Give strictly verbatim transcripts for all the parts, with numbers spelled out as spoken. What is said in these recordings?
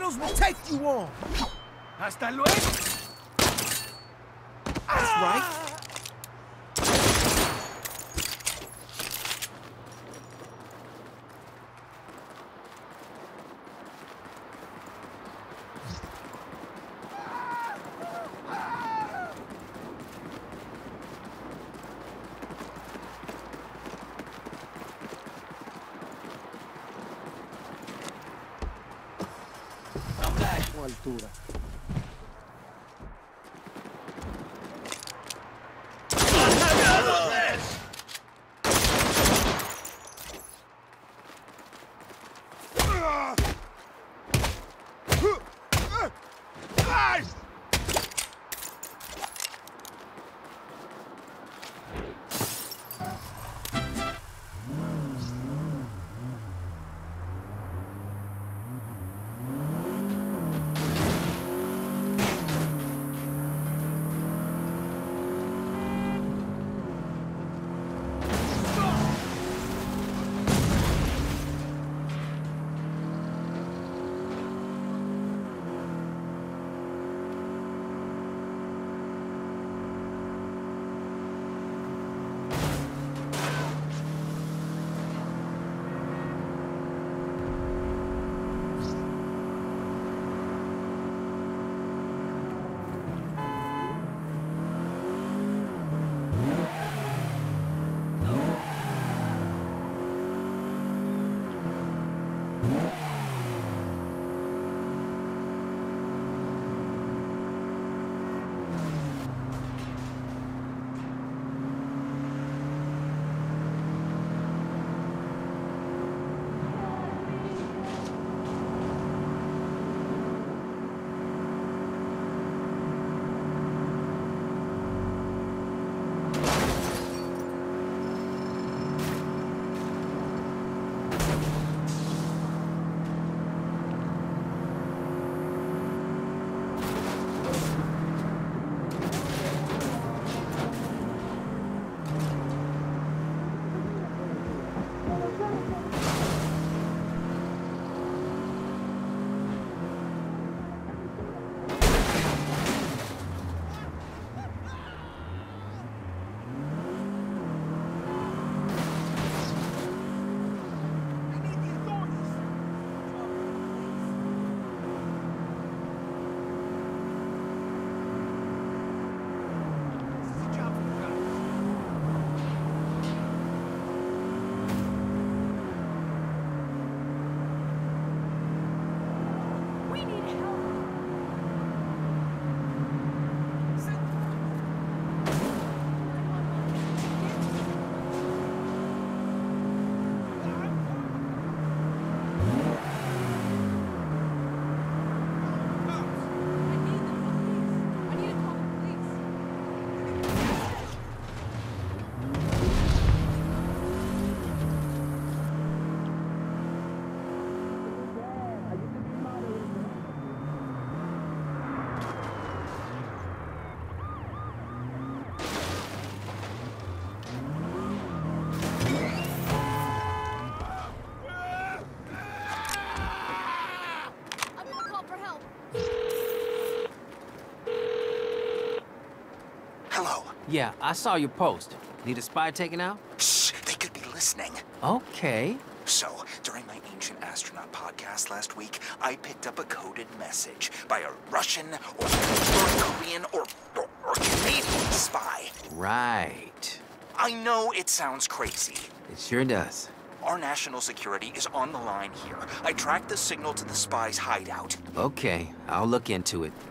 Criminals will take you on. Hasta luego. That's right. Altura. Yeah, I saw your post. Need a spy taken out? Shh, they could be listening. Okay. So, during my Ancient Astronaut podcast last week, I picked up a coded message by a Russian or, or a Korean or, or, or Canadian spy. Right. I know it sounds crazy. It sure does. Our national security is on the line here. I tracked the signal to the spy's hideout. Okay, I'll look into it.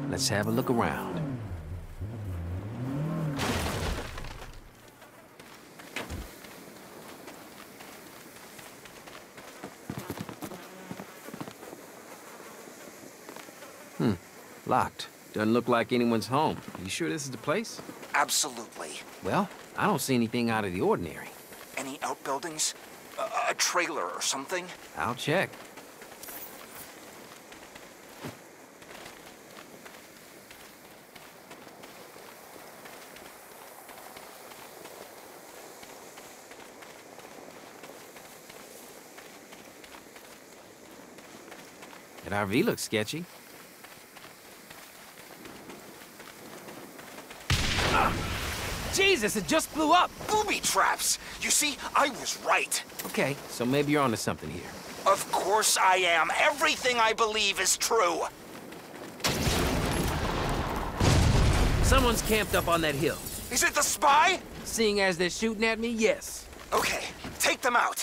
Let's have a look around. Hmm. Locked. Doesn't look like anyone's home. You sure this is the place? Absolutely. Well, I don't see anything out of the ordinary. Any outbuildings? A, a trailer or something? I'll check. That R V looks sketchy. Ah! Jesus, it just blew up! Booby traps! You see, I was right. Okay, so maybe you're onto something here. Of course I am. Everything I believe is true. Someone's camped up on that hill. Is it the spy? Seeing as they're shooting at me, yes. Okay, take them out.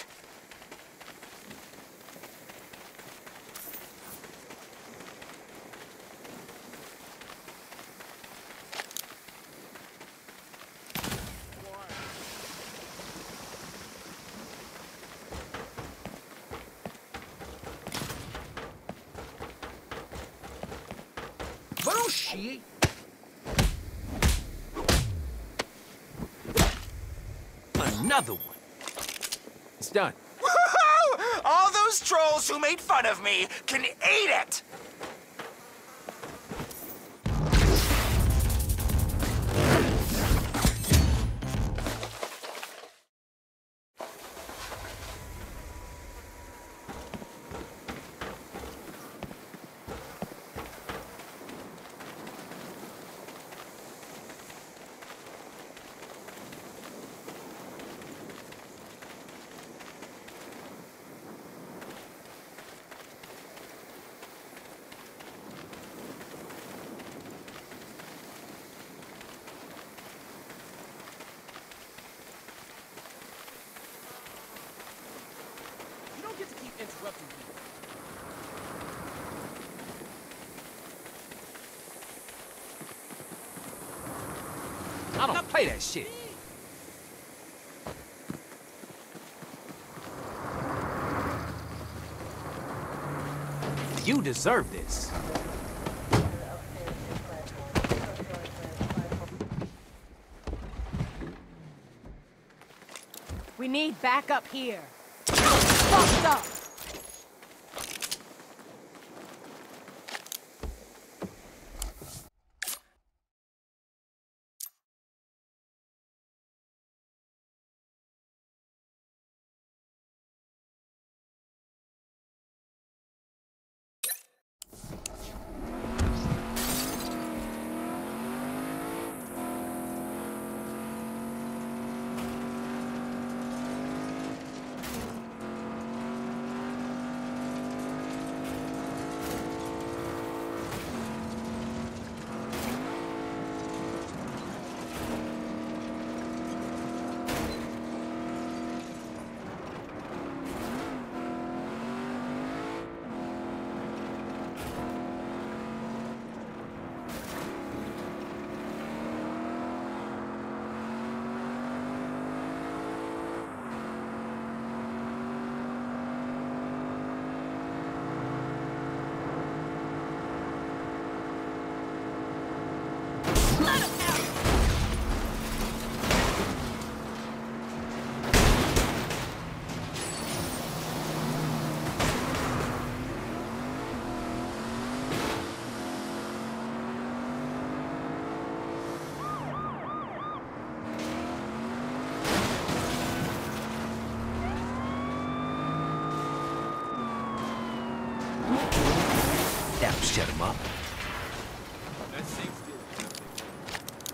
Bullshit! Another one. It's done. Woohoo! All those trolls who made fun of me can eat it! Interrupting me. I don't play that shit. You deserve this. We need backup here. Fucked up. That'll shut him up.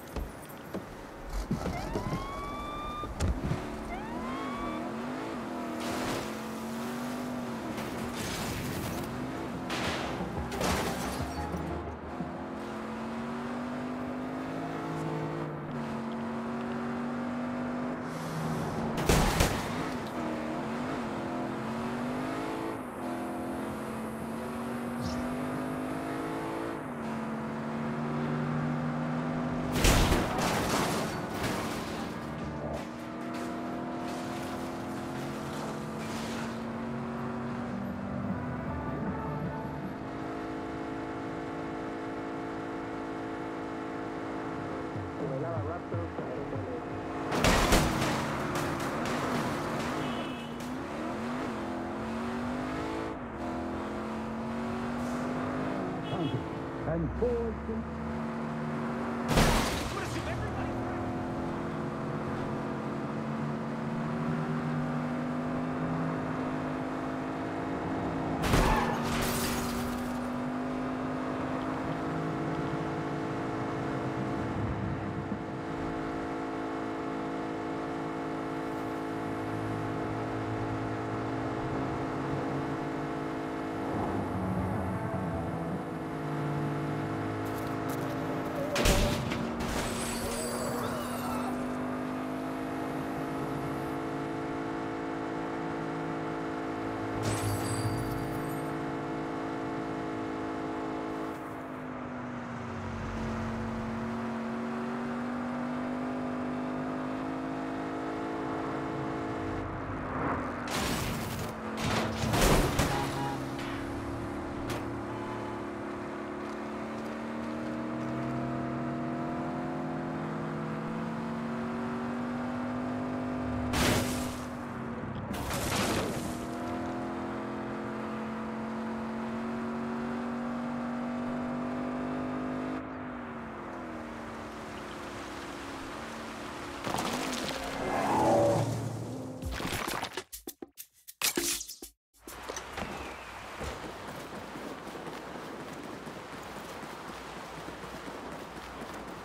And forward to...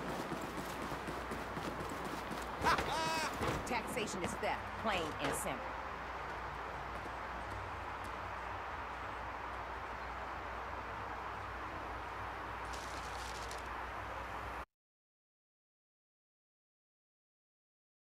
Taxation is theft, plain and simple.